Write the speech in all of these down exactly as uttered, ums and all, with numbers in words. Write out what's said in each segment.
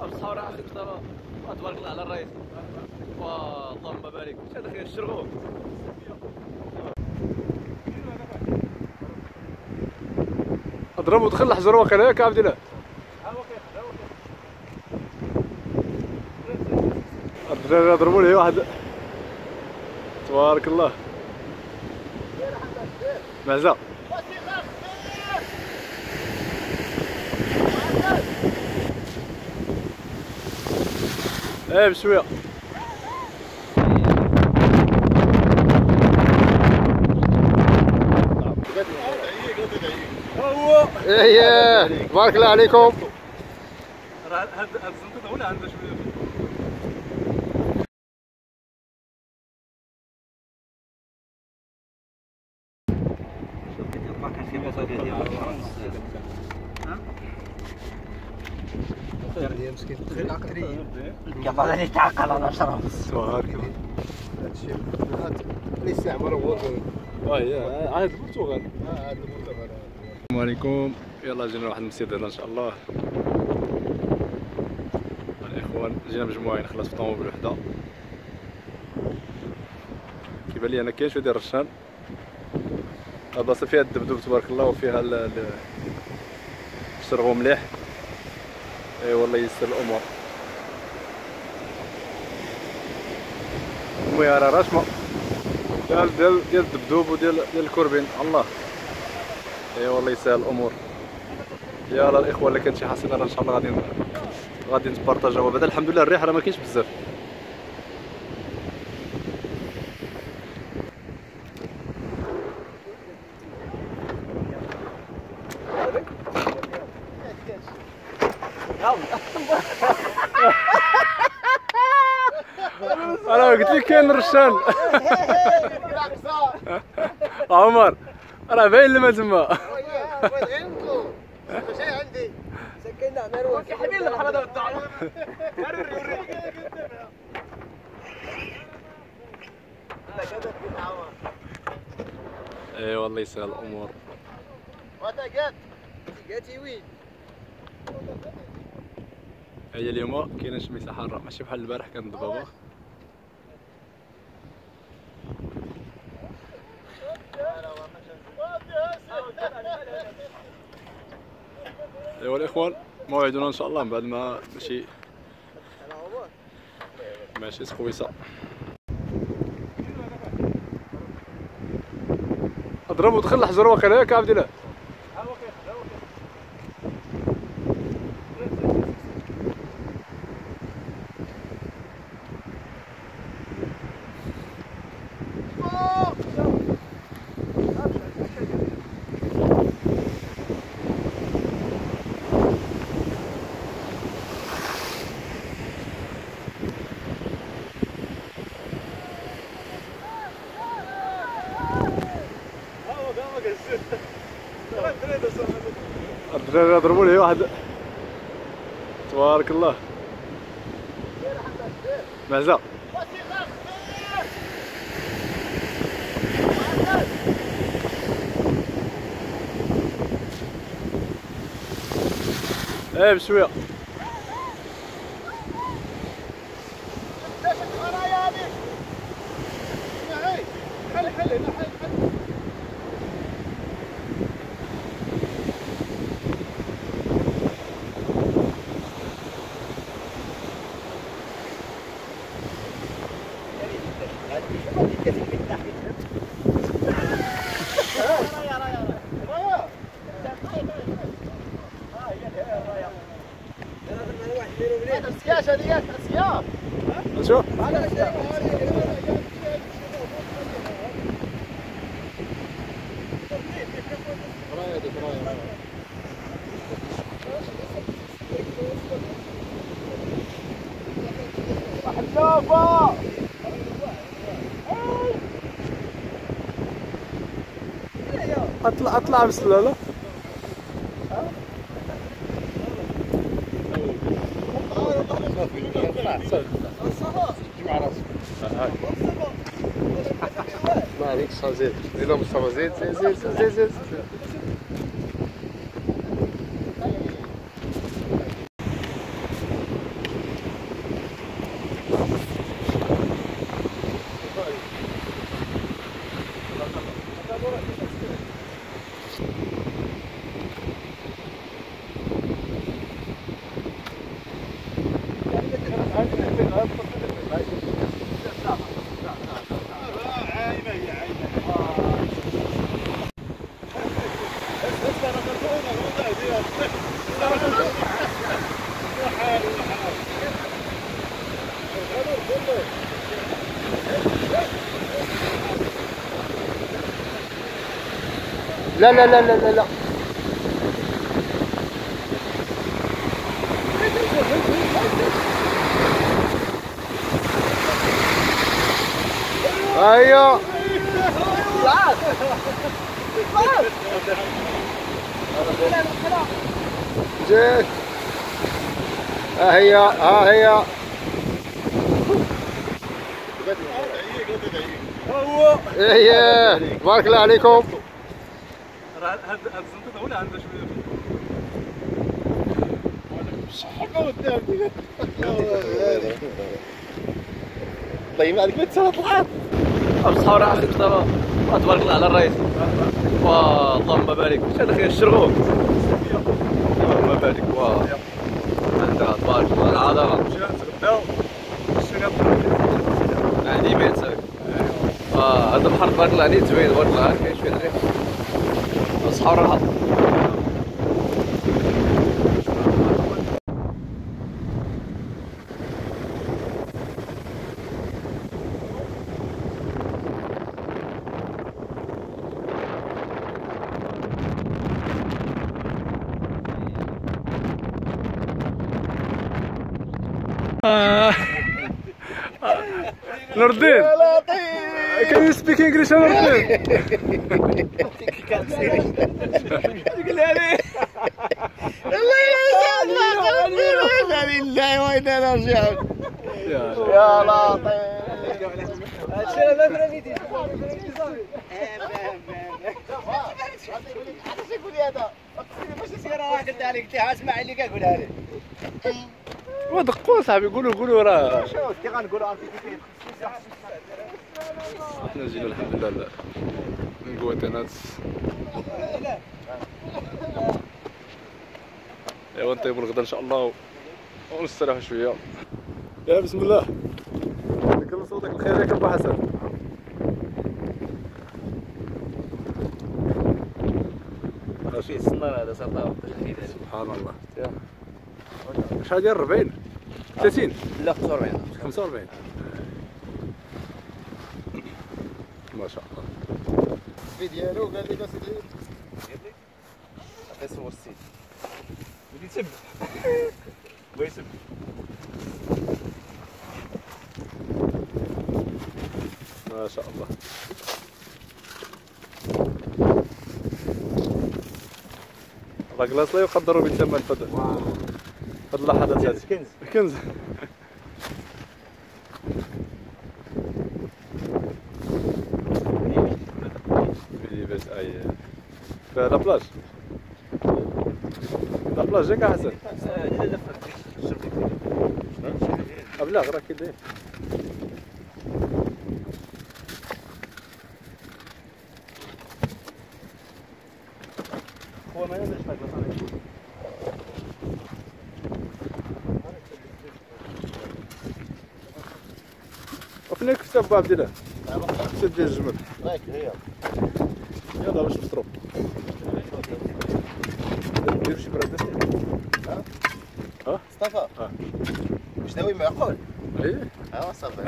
الصورة اخي مصطفى تبارك الله على الرئيس اللهم بارك. واش هذا خير الشرغوب اضرب ودخل الحجر واقيلا ياك عبد الله. الدراري ضربوا لي واحد تبارك الله معزة. ايه بشويه ايه تبارك الله عليكم. راه هاد الزنطه هو اللي عندها شويه يا مسكين خير عقلي قبل ان يتعقل على شرف تبارك الله. هادشي الاستعمار هو اه هي عاد البرتغال. اه هاد البرتغال. السلام عليكم. يلا جينا واحد المسير هنا ان شاء الله الاخوان. جينا مجموعين خلاص في طوموبيل وحده. كيبان لي انا كاين شويه ديال الرشان. البلاصه فيها الدبدوب تبارك الله وفيها الشرغو مليح. اي والله يسر الامور. المياره راشمه ديال ديال ديال الدبدوب وديال ديال الكوربين الله. اي والله يسهل الامور. يلا الاخوه اللي كانت شي حصيله راه ان شاء الله غادي غادي نتبارطاجيوها بعدا. الحمد لله الريح راه ما كاينش بزاف. انا قلت لك كاين الرشان. عمر راه باين لما تما. شي عندي سكينا مروه كي حبيبي البحر هذا الدعوه. اي والله يسهل الامور. واتا قات قاتي وين هي اليوم كاينه شميسه حاره ماشي بحال البارح كانت ضبابه. ايوا الاخوان موعدنا ان شاء الله من بعد ما ماشي ماشي سخويصه. اضرب ودخل الحجر واقيلا ياك عبد الله. الدراري ضربوا لي واحد تبارك الله معزة. ايه بشويه حل حل هنا حل حل. شوف اطلع اطلع بسلالة. ما عليك زيد زيد مصطفى زيد زيد زيد زيد زيد لا لا لا لا لا لا ايوه جيت. ها هي ها هي ايه بارك الله عليكم. هاد هاد الزنطه ولا عندها شويه طيب عليك ما تسال طلعت بصحة راه اخي ترى تبارك الله على الرئيس اللهم بارك واش هذا خير الشرغوب اللهم بارك واه عندها تبارك الله العضله عندي بيتك اه هذا البحر تبارك الله عليه زوين تبارك الله كاين شويه الريح بصحة وراحه. نور الدين can you speak English نور الدين؟ لله وانا راجعون يا لطيف هادشي راه ما فرانيتيش علاش يقول لي هذا؟ ماشي سياره واحد قلت عليك قلت اسمع اللي كنقولها لك ودقوا صاحبي قولوا قولوا راه شوف كي غنقولوا عرفتي كيف حنا جينا الحمد لله من كواتينات. ايوا نطيبوا الغدا ان شاء الله ونستراحوا شويه. يا بسم الله نخلصوا داك الخير ياك ابو حسن. فيه الصناره هذا صافا سبحان الله. شحال ديال أربعين ثلاثين لا خمسة وأربعين خمسة وأربعين ما شاء الله. في ديالو قال لي اسيدي اسمه السيد بدي تسب بغا يسب ما شاء الله. راجلاس لا يقدر بثمن فهاد هاد اللحظات هادي كنز كنز. بس اي في لا بلاج لا بلاج ياك حسن. ابلغ راه كي داير هو ما ينزلش هكا وفين كتاب ابو عبد الله كتاب ديال الجمل راك هي يلا باش نفطرو نديرو شي براد. ها ها مصطفى اه واش ناوي معقول ايه اه صافي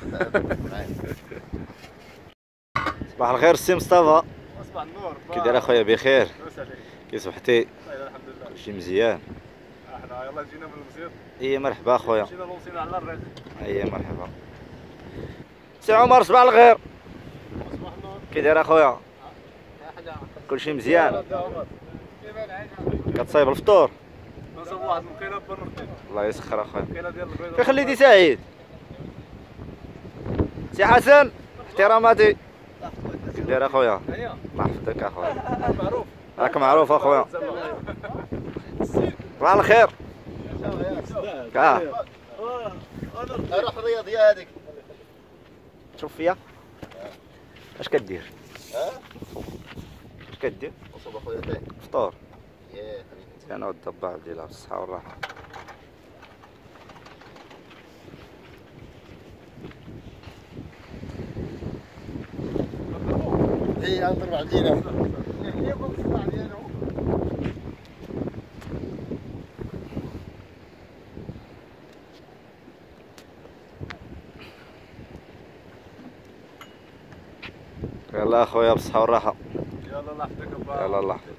صباح الخير السي مصطفى. صباح النور كي داير اخويا؟ بخير وسهلا كي صبحتي؟ الحمد لله كلشي مزيان؟ احنا يلاه جينا من المزيد ايه مرحبا اخويا. مشينا لوصينا على الريق. ايه مرحبا سي عمر. صباح الخير صباح النور كي داير اخويا؟ حاجه كلشي مزيان؟ كتصايب الفطور؟ نصب واحد المقيله بالرقيق الله يسخر اخويا. المقيله ديال البيض فين خليتي سعيد؟ سي حسن احتراماتي كي داير اخويا؟ هيا الله يحفظك اخويا. معروف راك معروف اخويا. صباح الخير. اه روح الرياضيه هذيك شوف فيا اش كدير؟ كدير؟ وصوب اخويا تاعي. فطور. ياه انا والضباع ديالها بالصحة والراحة. هي انضرب علينا. يلا اخويا بالصحة والراحة. يلا الله يحفظك. يلا الله.